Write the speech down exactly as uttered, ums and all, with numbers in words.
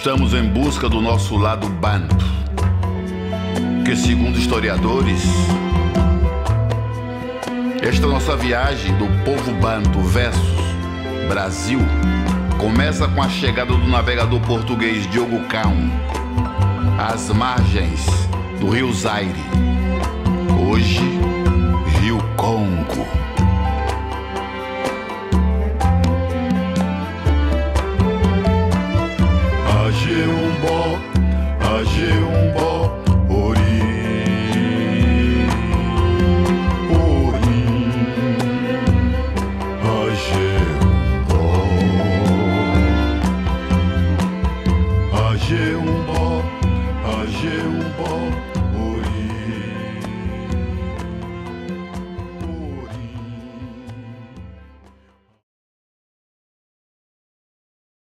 Estamos em busca do nosso lado banto, que segundo historiadores, esta nossa viagem do povo banto versus Brasil começa com a chegada do navegador português Diogo Cão às margens do rio Zaire, hoje Rio Congo. Ajeumbo, Ajeumbo,